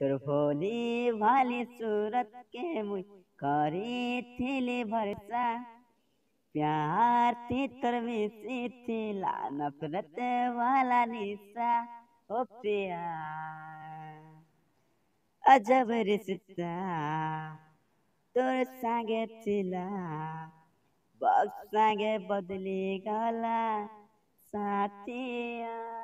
तोर भोली भाली सूरत के मुई करी थी भरसा। प्यार थी तोर मिसी थी ला नफरत वाला निशा। ओ प्यार अजब रिश्ता तोर संगे थिला, बस संगे बदली गला साथिया।